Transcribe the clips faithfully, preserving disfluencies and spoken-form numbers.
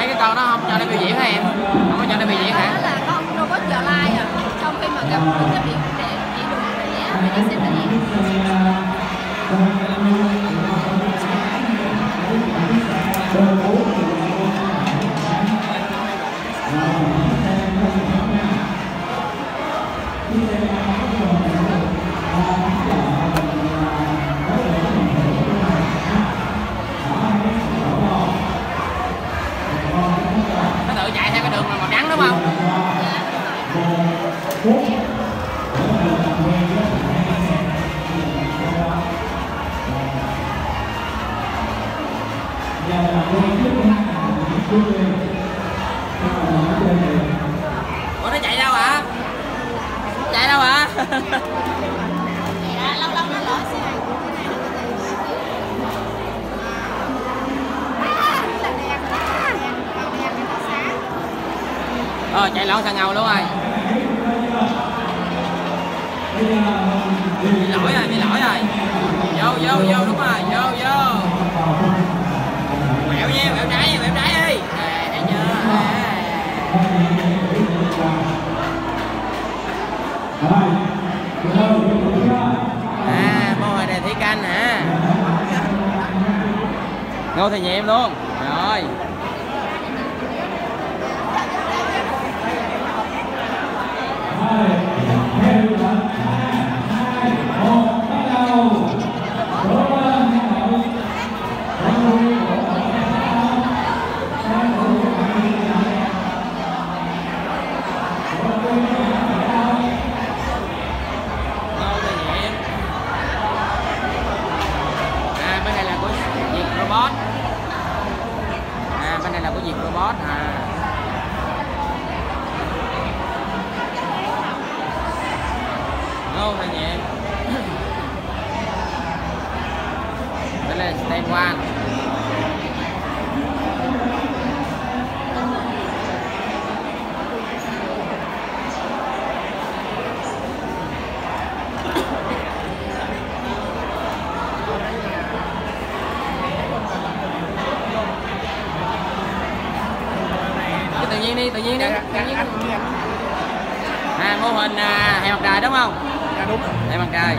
mấy cái con đó không cho nó biểu diễn hả em? Không có cho nó biểu diễn hả? Đó là con robot giờ live à. Trong khi mà gặp những cái biểu để chỉ được rẻ thì nó sẽ rẻ. Nó tự chạy theo cái đường màu trắng đúng không? Ủa nó chạy đâu hả? Chạy đâu hả? Dạ, lâu lâu nó lỡ xe này. Ờ chạy lộn sang ngầu luôn rồi. Bị lỗi rồi, bị lỗi rồi. Vô vô vô đúng rồi, vô vô. Quẹo nha, quẹo trái, quẹo trái đi. À, thấy chưa? À, mô hình này thủy canh hả? Ngô thầy nhiệm luôn. Rồi. À, bên này là của Việt Robot à. Ngô thầy nhiệm. Đây là stand one. Tự nhiên đi, tự nhiên đi, tự nhiên. À, mô hình à, hệ mặt trời đúng không? Dạ đúng. Hệ mặt trời.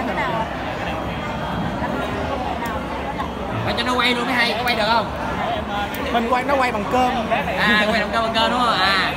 Quay cho nó quay luôn mới hay, có quay được không? Mình quay nó quay bằng cơm. À, quay bằng cơm bằng cơm đúng không? À.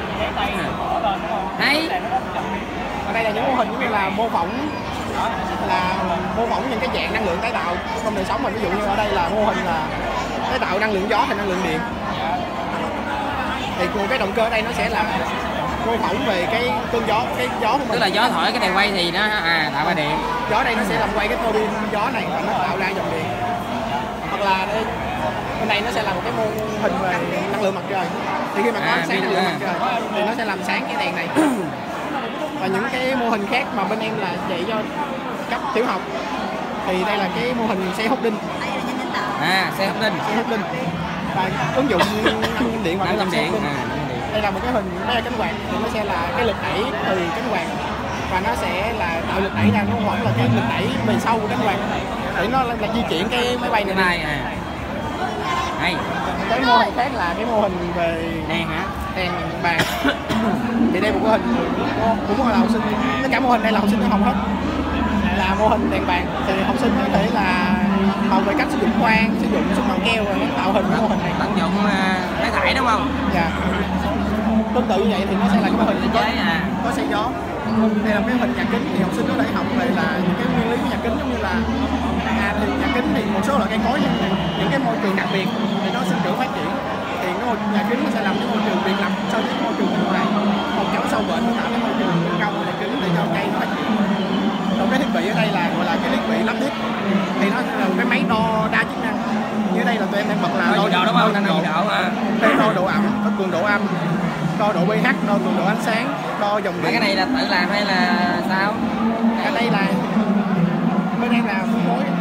Hay. Ở đây là những mô hình giống như là mô phỏng là mô phỏng những cái dạng năng lượng tái tạo trong đời sống mình. Ví dụ như ở đây là mô hình là tái tạo năng lượng gió thành năng lượng điện. Thì cái động cơ ở đây nó sẽ là mô phỏng về cái cơn gió, cái gió của mình. Tức là gió thổi cái đèn quay thì nó à tạo ra điện. Gió ở đây nó sẽ làm quay cái tua bin gió này và nó tạo ra dòng điện. Hoặc là đây, bên này nó sẽ là một cái mô hình về năng lượng mặt trời. Thì khi mà có À, ánh sáng năng lượng à. mặt trời thì nó sẽ làm sáng cái đèn này. Và những cái mô hình khác mà bên em là dạy cho cấp tiểu học thì đây là cái mô hình xe hút đinh. À, xe hút đinh. Xe hút đinh và ứng dụng năng điện vào Năng để làm xe điện. hút đinh. À, Đây là một cái hình, đây là cánh quạt thì nó sẽ là cái lực đẩy từ cánh quạt và nó sẽ là tạo lực đẩy ra, nó vẫn là cái lực đẩy về sau của cánh quạt để nó là, là di chuyển cái máy bay này. Máy bay à. Hay. Cái mô hình khác là cái mô hình về Đèn hả? đèn bàn. Thì đây một cái hình của, của một học sinh, tất cả mô hình đây là học sinh học hết. Là mô hình đèn bàn thì học sinh có thể là học về cách sử dụng khoan, sử dụng súng bằng keo rồi nó tạo hình cái mô hình này. Tận dụng máy thải đúng không? Dạ. Tương tự như vậy thì nó sẽ là cái mô hình có, à. có xe gió. Đây là cái hình nhà kính thì học sinh có thể học về là những cái nguyên lý của nhà kính, giống như là à, thì nhà kính thì một số loại cây cối những, những cái môi trường đặc biệt thì nó sinh trưởng phát triển. Thì cái nhà kính nó sẽ làm cái môi trường biệt lập so với cái môi trường bên ngoài. Một cháu sâu bệnh nó tạo cái môi trường trong nhà kính để cho cây nó phát triển. Còn cái thiết bị ở đây là gọi là cái thiết bị lắp đít thì nó là một cái máy đo đa chức năng. Như đây là tụi em đang bật là đo nhiệt độ đúng không? Đo nhiệt độ à. Đây đo độ ẩm, có cường độ âm, đo độ pH, đo cường độ ánh sáng, đo dòng điện. Mấy cái này là tự làm hay là sao? Ở đây là bên em là phân phối.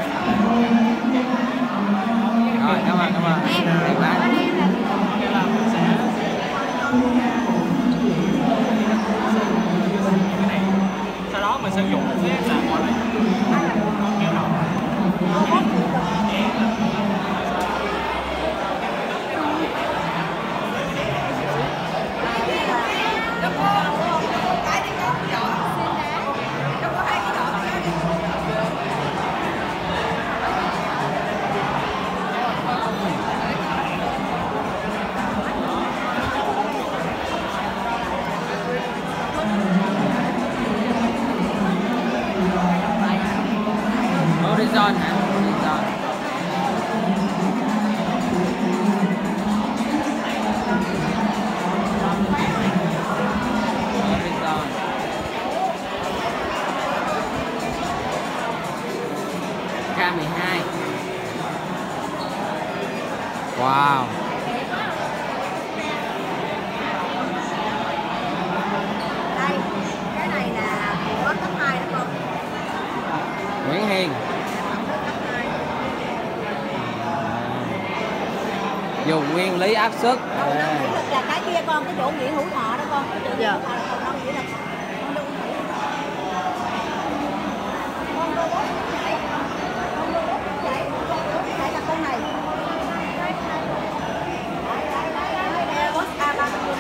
Rồi, cảm ơn, cảm ơn. Đẹp quá. Sau đó mình sử dụng cái là gọi là Horizon hả? Horizon. Horizon. K mười hai. Wow. Đây, cái này là của cấp hai đúng không? Nguyễn Hiền. Dùng nguyên lý áp suất. Đâu, nó nghĩ là cái kia con, cái chỗ Nguyễn Hữu Thọ đó con. Cái chỗ Nguyễn Hữu Thọ là con, nó nghĩ là con đâu nghĩ là con robot chạy. Con robot chạy, con robot chạy là con này. Airbus A ba mươi.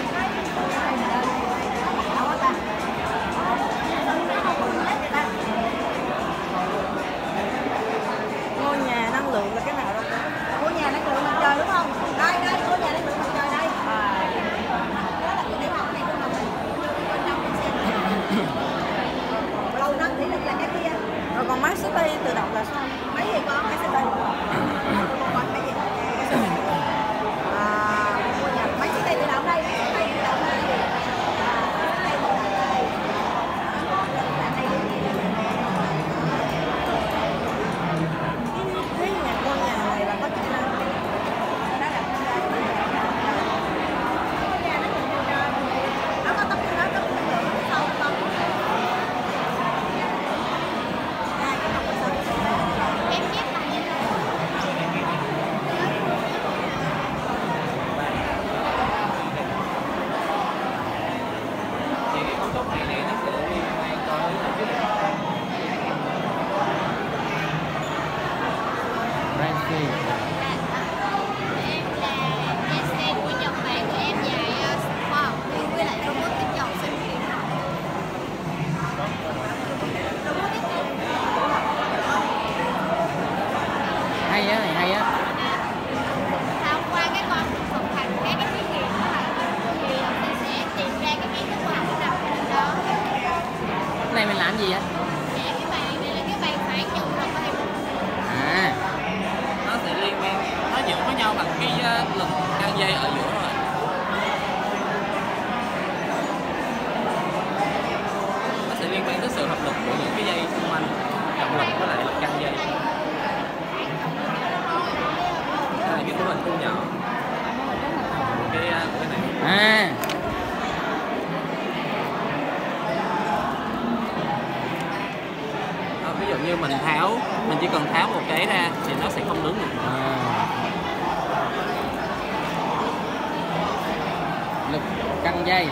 Đâu á ta? Ngôi nhà năng lượng là cái nào đâu? Ngôi nhà năng lượng mặt trời đúng không? Đây đây, ngôi nhà năng lượng mặt trời đây. À. Đó là cái tiểu học này của mình. Bên trong mình xem. Lâu năng thủy lực là cái kia. Rồi còn máy xếp bay tự động là sao? Máy gì con? Máy xếp bay. Còn cái gì? À, ngôi nhà máy xếp bay tự động đây, máy xếp bay tự động đây. Hay á, này hay á. Thông qua cái con thực hành các cái thí nghiệm đó thì mình sẽ tìm ra cái kiến thức khoa học nó nằm ở đó. Cái này mình làm gì vậy? Dạ, cái bàn này là cái bàn phản nhận lực của em. À, Nó sẽ liên quan, nó giữ với nhau bằng cái uh, lực căng dây ở giữa rồi. Nó sẽ liên quan tới sự hợp lực của những cái dây xung quanh, trọng lực với lại lực căng dây. Đây là cái mô hình thu nhỏ. Cái uh, cái này. à. Đó, ví dụ như mình tháo, mình chỉ cần tháo một cái ra thì nó sẽ không đứng được. À. Lực căng dây.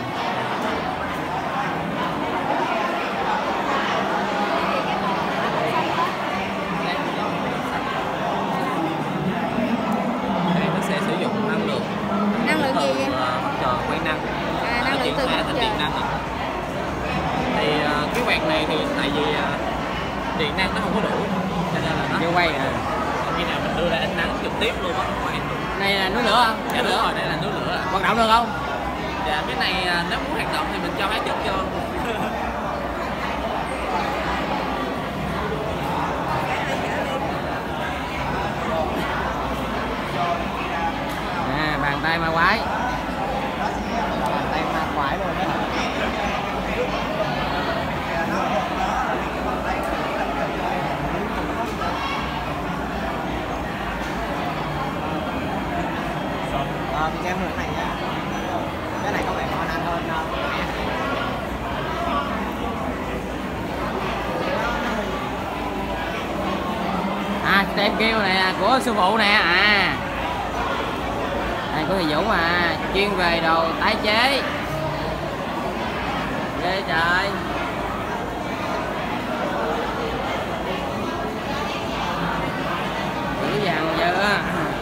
Đây nó sẽ sử dụng năng lượng. Năng lượng gì vậy? Mặt trời quay năng. À, năng Nó lượng chuyển từ hóa mặt thành trời. điện năng. Thì uh, cái quạt này thì tại vì uh, điện năng nó không có đủ cho nên là nó Vô quay à. khi nào mình đưa ra ánh nắng trực tiếp luôn á nó quay được. Này là núi lửa không? Dạ đúng rồi, đây là núi lửa ạ. Hoạt động được không? Dạ cái này uh, nếu muốn hoạt động thì mình cho hóa chất cho. À, bàn tay ma quái. Bàn tay ma quái luôn đó. Ờ, mình xem cái này nhá. Cái này có vẻ ngon ăn hơn uh, À, tem kêu này là của sư phụ nè. À, này của thầy Dũng à, chuyên về đồ tái chế. Ghê trời. Dữ dằn chưa?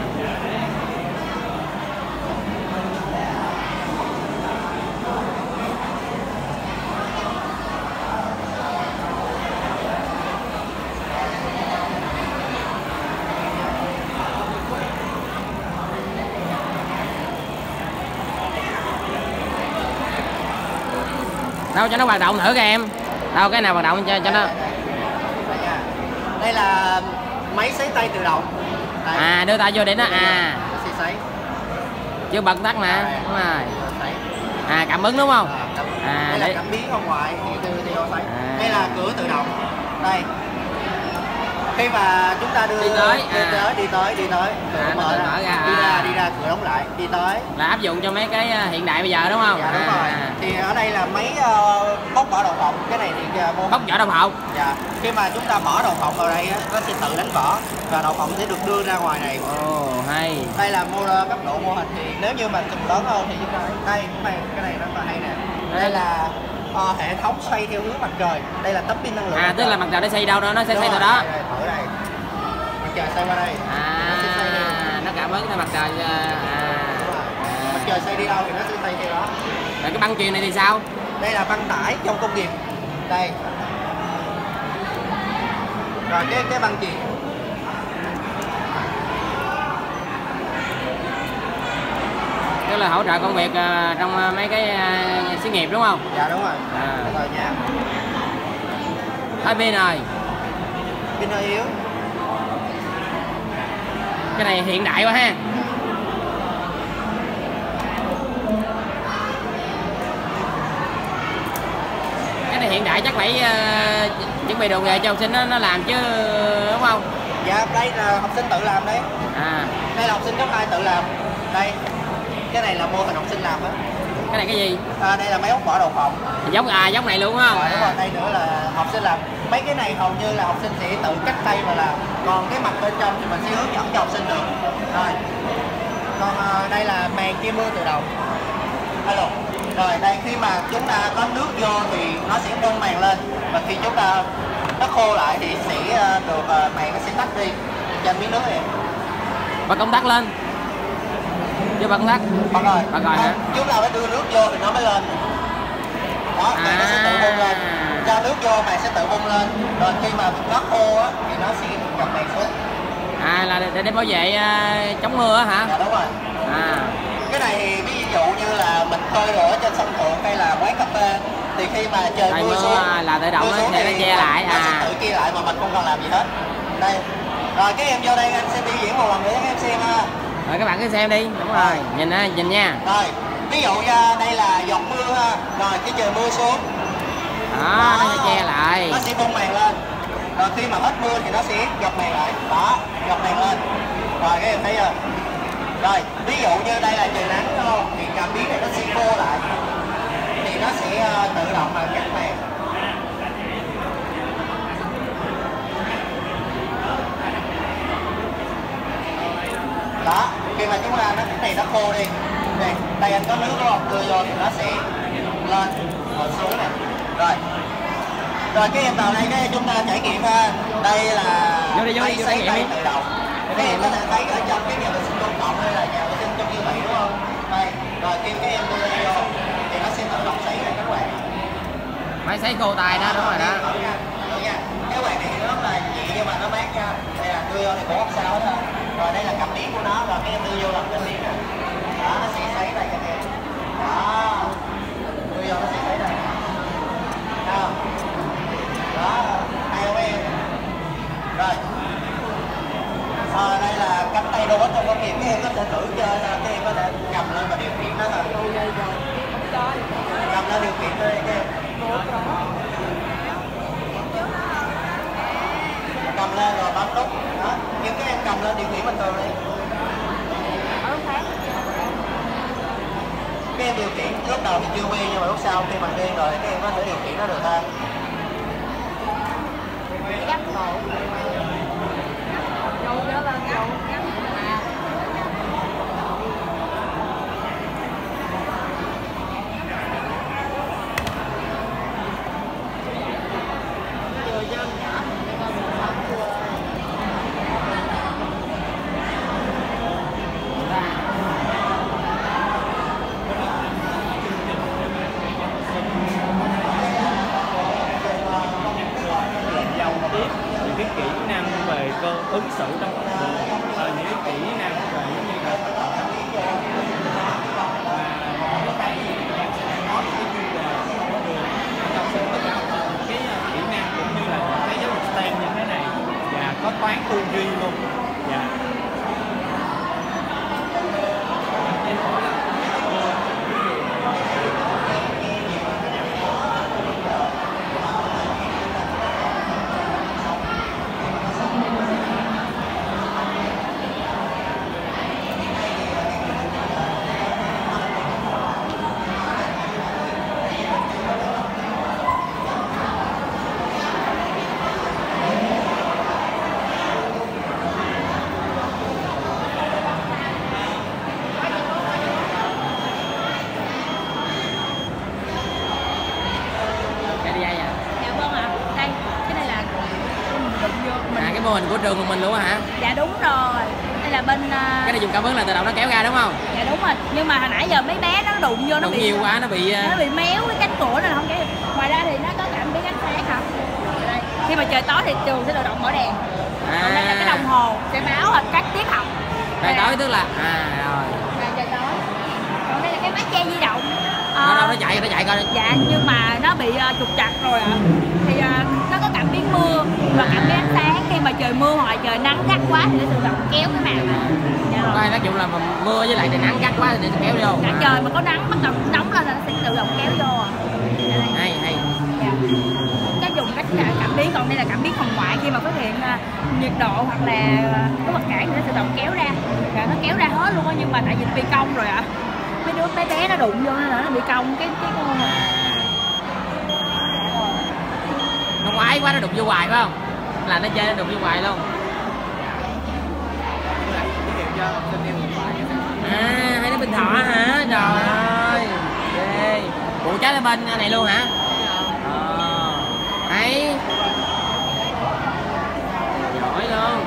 Đâu cho nó hoạt động thử các em. Đâu cái nào hoạt động cho cho nó. đây là máy sấy tay tự động. Đây. À đưa tay vô để nó à nó sẽ sấy. chưa bật tắt nè, đúng rồi. Sấy. À cảm ứng đúng không? À, cảm, À, đây để- là cảm biến ở ngoài thì từ thì nó sấy. À. Đây là cửa tự động. Đây. Khi mà chúng ta đưa Đi tới, đi à. tới đi tới đi tới cửa À, nó mở tự ra, mở ra, đi à. ra đi ra cửa đóng lại đi tới. Là áp dụng cho mấy cái uh, hiện đại bây giờ đúng không? Dạ đúng à. rồi. Thì ở đây là máy uh, bóc vỏ đậu phộng. Cái này thì uh, mô Bóc vỏ đồng hộp. Dạ. Khi mà chúng ta bỏ đậu phộng vào đây á, nó sẽ tự đánh vỏ và đậu phộng sẽ được đưa ra ngoài này. Ồ hay. Đây là motor cấp độ mô hình thì nếu như mà chùm lớn hơn thì chúng ta đây cái này cái này rất là hay nè. Đây là uh, hệ thống xoay theo hướng mặt trời. Đây là tấm pin năng lượng. À tức là mặt trời nó xây đâu đó nó sẽ Đúng xây từ rồi, đó. đây, đây, thổi đây. Mặt trời xoay qua đây. À Nó sẽ xoay theo. nó cảm ứng theo mặt trời. uh, À, Mặt trời xoay đi đâu thì nó sẽ xoay theo đó. rồi cái băng chuyền này thì sao? Đây là băng tải trong công nghiệp. Đây. Rồi cái cái băng chuyền. Tức là hỗ trợ công việc uh, trong uh, mấy cái uh, xí nghiệp đúng không? Dạ đúng rồi. À. Rồi nha. Hết pin rồi. Pin hơi yếu. Cái này hiện đại quá ha. Cái này hiện đại chắc phải uh, chuẩn bị đồ nghề cho học sinh nó, nó làm chứ đúng không? Dạ đây là học sinh tự làm đấy. À Đây là học sinh cấp hai tự làm. Đây. Cái này là mô hình học sinh làm đó. cái này cái gì? À, đây là máy ốc vỏ đậu phộng. Giống à giống này luôn đúng không? Rồi đúng rồi, À. đây nữa là học sinh làm. Mấy cái này hầu như là học sinh sẽ tự cắt tay mà làm. Còn cái mặt bên trong thì mình sẽ hướng dẫn cho học sinh được. Rồi. Còn à, đây là màn che mưa tự động. Alo. Rồi đây khi mà chúng ta có nước vô thì nó sẽ bung màn lên và khi chúng ta nó khô lại thì sẽ à, được à, màn nó sẽ tắt đi. Cho miếng nước này. Bật công tắc lên. Chưa bật công tắc. Bật rồi. Bật rồi hả? Chúng ta phải đưa nước vô thì nó mới lên. Đó, màn nó sẽ tự bung lên. Cho nước vô màn sẽ tự bung lên. Rồi khi mà nó khô á thì nó sẽ gặp màn xuống. À là để, để bảo vệ uh, chống mưa á hả? Dạ đúng rồi. À Cái này thì ví dụ như là mình phơi đồ ở trên sân thượng hay là quán cà phê thì khi mà trời Trời mưa mưa xuống là tự động mưa nó xuống sẽ thì nó che lại. nó sẽ À tự chia lại mà mình không cần làm gì hết. Đây. Rồi cái em vô đây anh sẽ biểu diễn một lần nữa cho em xem ha. rồi các bạn cứ xem đi. Đúng rồi. Nhìn á nhìn nha. Rồi, ví dụ như đây là giọt mưa ha. Rồi cái trời mưa xuống. Đó nó sẽ che lại. Nó sẽ bung màn lên. Rồi khi mà hết mưa thì nó sẽ gập màn lại. Đó, gập màn lên. Rồi các em thấy chưa? Rồi, ví dụ như đây là trời nắng đúng không? Thì cảm biến này nó sẽ khô lại. Thì nó sẽ uh, tự động mà cắt màn. Đó, khi mà chúng ta nó cái này nó khô đi. Đây, đây anh có nước đúng không? Đưa vô thì nó sẽ lên rồi xuống này. Rồi. Rồi cái em vào đây cái chúng ta trải nghiệm ha. Đây là Vô đi, vô đi, máy vô sấy trải nghiệm tay đi. tự động. Các em có thể thấy ở trong cái nhà vệ sinh công cộng hay là nhà vệ sinh trong như vậy đúng không? Đây, rồi khi các em đưa vô thì nó sẽ tự động sấy này các bạn. Máy sấy khô tay đó đúng rồi đó. Thử nha, thử nha. Cái quạt này thì rất là nhẹ nhưng mà nó mát nha. Đây là đưa vô thì cũng không sao hết ha. Rồi đây là cảm biến của nó, rồi cái em đưa vô làm cảm biến nè. Đó, nó sẽ sấy đây cho em. Đó, đưa vô nó sẽ sấy đây. Đó, đó, hay không em? Rồi. À, đây là cánh tay robot trong công nghiệp, các em có thể thử chơi, các em có thể cầm lên và điều khiển nó thôi. Cầm lên điều khiển thôi các em. Cầm lên rồi bấm nút đó, nhưng các em cầm lên điều khiển bình thường đi. Các em điều khiển lúc đầu thì chưa quen nhưng mà lúc sau khi mình quen rồi các em có thể điều khiển nó được ha. Những cái kỹ năng về cơ ứng xử trong cuộc đời, và những cái kỹ năng về giống như là nói cái chuyên đề của đường học sinh tất cả cái kỹ năng cũng như là những cái giáo dục STEM như thế này và có toán quán tư duy luôn. Dạ. Mô hình của trường của mình luôn hả? Dạ đúng rồi. Đây là bên uh... cái này dùng cảm ứng là tự động nó kéo ra đúng không? Dạ đúng rồi. Nhưng mà hồi nãy giờ mấy bé nó đụng vô nó đụng bị nhiều quá nó bị nó bị méo cái cánh cửa nên không kéo. Ngoài ra thì nó có cảm biến ánh sáng hả? Đây. Khi mà trời tối thì trường sẽ tự động mở đèn. À. Còn đây là cái đồng hồ sẽ báo là các tiết học. Trời tối tức là à rồi. Là trời tối. Còn đây là cái mái che di động. À, nó đâu nó chạy nó chạy coi. Dạ nhưng mà nó bị uh, trục trặc rồi ạ. À. Thì uh, nó có cảm biến mưa và cảm biến ánh sáng. Khi mà trời mưa hoặc là trời nắng gắt quá thì nó tự động kéo cái màn này. Dạ rồi. Coi tác dụng là mưa với lại trời nắng gắt quá thì nó sẽ kéo vô. Cả à. Trời mà có nắng bắt đầu nóng lên là nó sẽ tự động kéo vô à. Dạ hay hay. Dạ. Nó dùng cách cảm biến, còn đây là cảm biến hồng ngoại. Khi mà phát hiện uh, nhiệt độ hoặc là uh, có vật cản thì nó tự động kéo ra. Rồi nó kéo ra hết luôn á, nhưng mà tại vì bị cong rồi ạ. À. Mấy đứa bé bé nó đụng vô nên là nó bị cong cái cái con này. Nó quái quá nó đụng vô hoài phải không? Là nó chơi nó đụng vô hoài luôn. À hai đứa bình thọ hả? Trời ơi. Ghê. Ủa cháu ở bên này luôn hả? Ờ. Ấy. Giỏi luôn.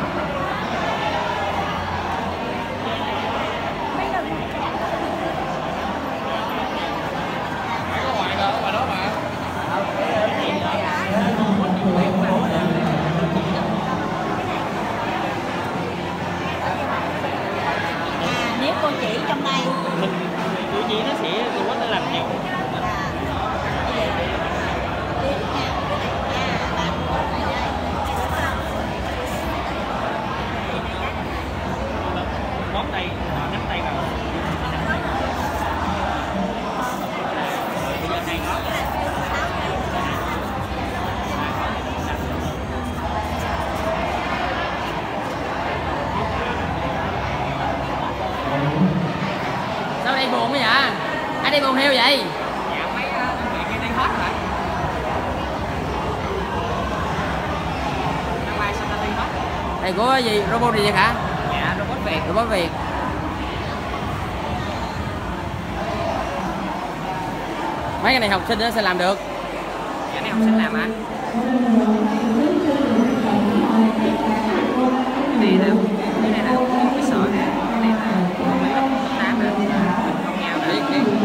Nếu cô chỉ trong đây mình cô chỉ nó sẽ có thể làm nhiều. Ngón tay nắm tay vào. Bây giờ này nó sao đây buồn quá vậy? Ai đi buồn heo vậy? dạ mấy người kia đi hết rồi. Năm mai sao ta đi hết? Thầy của gì? Robot gì vậy hả? Dạ robot Việt. Robot Việt. Mấy cái này học sinh nó sẽ làm được. Dạ này học sinh làm hả? Cái này là cái này là cái sợi nè, cái này là không biết lớp tám nè, không nhau nè. Biết, biết.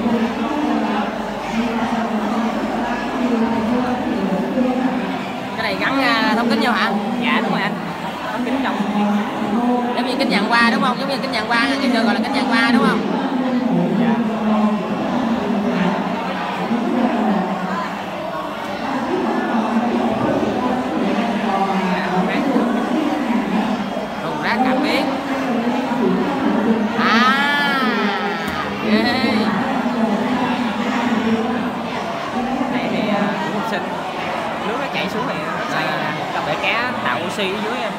Cái này gắn uh, thông kính vô hả? Dạ đúng rồi anh. Có kính trong. Giống như kính dàn qua đúng không? Giống như kính dàn qua, ngày xưa gọi là kính dàn qua đúng không? Dạ. Thùng rác cảm biến. À, ghê. Này thì uh, học sinh nước nó chảy xuống này nó xoay ra nè, có bể cá tạo oxy ở dưới em.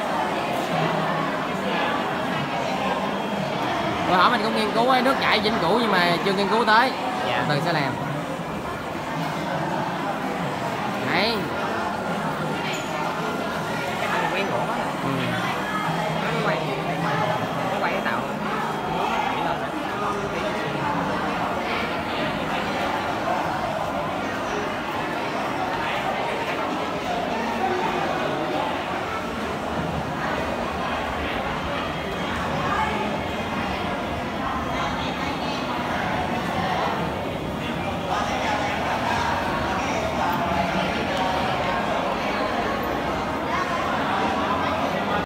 Rồi hỏi mình cũng nghiên cứu ấy, nước chảy vĩnh cửu nhưng mà chưa nghiên cứu tới. Dạ. Từ từ sẽ làm. Đấy.